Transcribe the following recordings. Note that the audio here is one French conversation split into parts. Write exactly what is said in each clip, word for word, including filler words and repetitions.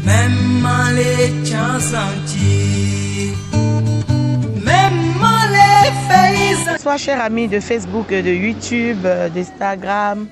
Même les chansanti, même les faits. Bonsoir chers amis de Facebook, de YouTube, d'Instagram,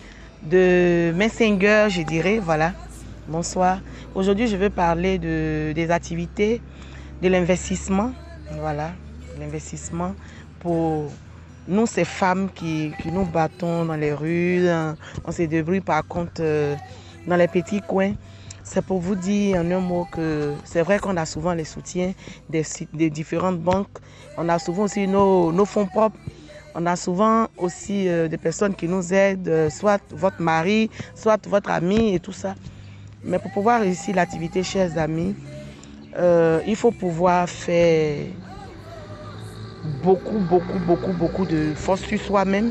de Messenger, je dirais, voilà. Bonsoir. Aujourd'hui, je veux parler de, des activités, de l'investissement, voilà, l'investissement pour nous, ces femmes qui, qui nous battons dans les rues, on se débrouille par contre euh, dans les petits coins. C'est pour vous dire en un mot que c'est vrai qu'on a souvent les soutiens des, des différentes banques. On a souvent aussi nos, nos fonds propres. On a souvent aussi euh, des personnes qui nous aident, euh, soit votre mari, soit votre ami et tout ça. Mais pour pouvoir réussir l'activité, chers amis, euh, il faut pouvoir faire beaucoup, beaucoup, beaucoup, beaucoup de force sur soi-même.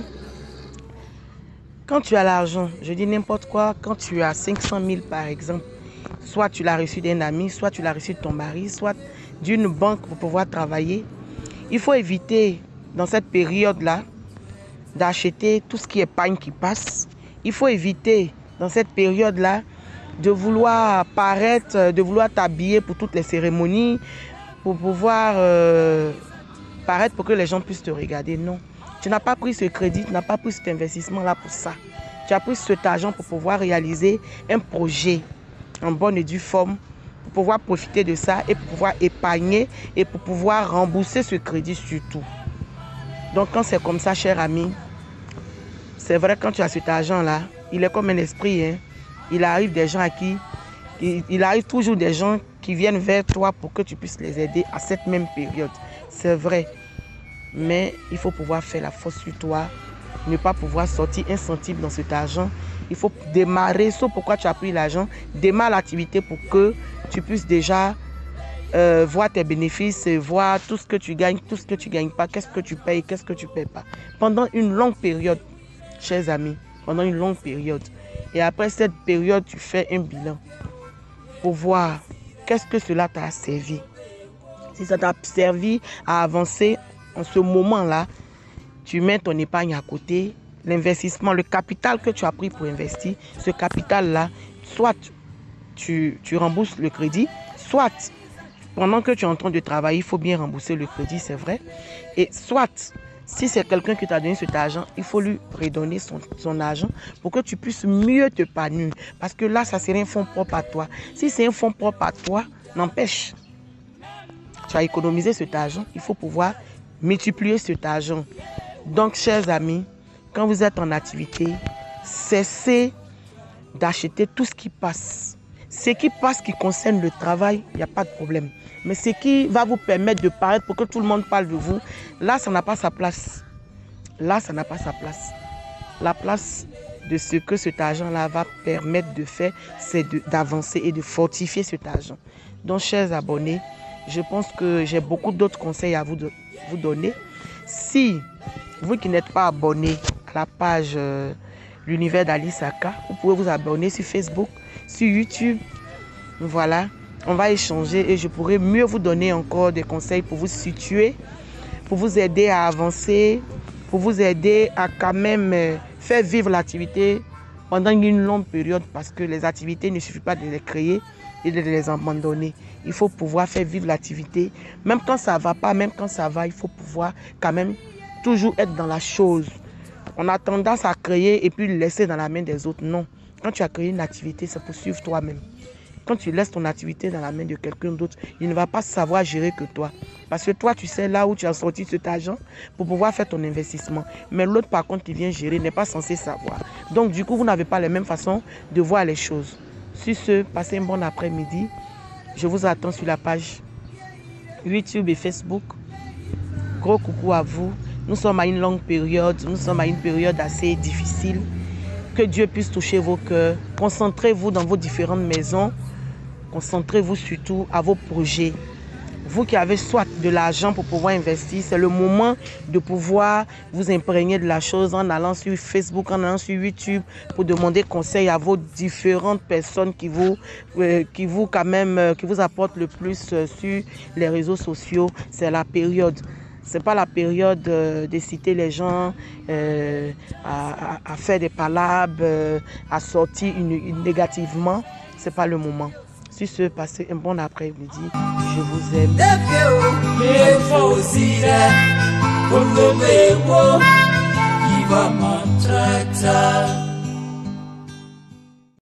Quand tu as l'argent, je dis n'importe quoi, quand tu as cinq cent mille par exemple, soit tu l'as reçu d'un ami, soit tu l'as reçu de ton mari, soit d'une banque pour pouvoir travailler. Il faut éviter dans cette période-là d'acheter tout ce qui est pagne qui passe. Il faut éviter dans cette période-là de vouloir paraître, de vouloir t'habiller pour toutes les cérémonies, pour pouvoir euh, paraître pour que les gens puissent te regarder. Non, tu n'as pas pris ce crédit, tu n'as pas pris cet investissement-là pour ça. Tu as pris cet argent pour pouvoir réaliser un projet en bonne et due forme, pour pouvoir profiter de ça et pour pouvoir épargner et pour pouvoir rembourser ce crédit surtout. Donc quand c'est comme ça, cher ami, c'est vrai quand tu as cet argent-là, il est comme un esprit. Hein. Il arrive des gens à qui, il, il arrive toujours des gens qui viennent vers toi pour que tu puisses les aider à cette même période. C'est vrai. Mais il faut pouvoir faire la force sur toi, ne pas pouvoir sortir un centime dans cet argent. Il faut démarrer, sauf pourquoi tu as pris l'argent, démarre l'activité pour que tu puisses déjà euh, voir tes bénéfices, voir tout ce que tu gagnes, tout ce que tu ne gagnes pas, qu'est-ce que tu payes, qu'est-ce que tu ne payes pas. Pendant une longue période, chers amis, pendant une longue période. Et après cette période, tu fais un bilan pour voir qu'est-ce que cela t'a servi. Si ça t'a servi à avancer en ce moment-là, tu mets ton épargne à côté, l'investissement, le capital que tu as pris pour investir, ce capital-là, soit tu, tu rembourses le crédit, soit pendant que tu es en train de travailler, il faut bien rembourser le crédit, c'est vrai. Et soit, si c'est quelqu'un qui t'a donné cet argent, il faut lui redonner son, son argent pour que tu puisses mieux te épanouir. Parce que là, ça serait un fonds propre à toi. Si c'est un fonds propre à toi, n'empêche, tu as économisé cet argent, il faut pouvoir multiplier cet argent. Donc, chers amis, quand vous êtes en activité, cessez d'acheter tout ce qui passe. Ce qui passe qui concerne le travail, il n'y a pas de problème. Mais ce qui va vous permettre de paraître pour que tout le monde parle de vous, là, ça n'a pas sa place. Là, ça n'a pas sa place. La place de ce que cet argent-là va permettre de faire, c'est d'avancer et de fortifier cet argent. Donc, chers abonnés, je pense que j'ai beaucoup d'autres conseils à vous, de, vous donner. Si vous qui n'êtes pas abonné à la page euh, L'Univers d'Ali Saka, vous pouvez vous abonner sur Facebook, sur YouTube. Voilà, on va échanger et je pourrai mieux vous donner encore des conseils pour vous situer, pour vous aider à avancer, pour vous aider à quand même euh, faire vivre l'activité pendant une longue période, parce que les activités, il ne suffit pas de les créer et de les abandonner. Il faut pouvoir faire vivre l'activité. Même quand ça ne va pas, même quand ça va, il faut pouvoir quand même toujours être dans la chose. On a tendance à créer et puis le laisser dans la main des autres. Non. Quand tu as créé une activité, c'est pour suivre toi-même. Quand tu laisses ton activité dans la main de quelqu'un d'autre, il ne va pas savoir gérer que toi. Parce que toi, tu sais là où tu as sorti cet argent pour pouvoir faire ton investissement. Mais l'autre, par contre, qui vient gérer, n'est pas censé savoir. Donc, du coup, vous n'avez pas la même façon de voir les choses. Sur ce, passez un bon après-midi. Je vous attends sur la page YouTube et Facebook. Gros coucou à vous. Nous sommes à une longue période. Nous sommes à une période assez difficile. Que Dieu puisse toucher vos cœurs. Concentrez-vous dans vos différentes maisons. Concentrez-vous surtout à vos projets. Vous qui avez soit de l'argent pour pouvoir investir, c'est le moment de pouvoir vous imprégner de la chose en allant sur Facebook, en allant sur YouTube pour demander conseil à vos différentes personnes qui vous, euh, qui vous quand même, euh, qui vous apportent le plus euh, sur les réseaux sociaux. C'est la période. Ce n'est pas la période euh, de citer les gens, euh, à, à, à faire des palabres, euh, à sortir une, une négativement. Ce n'est pas le moment. aussi se passer un bon après-midi. Je vous aime. Il va m'en traiter.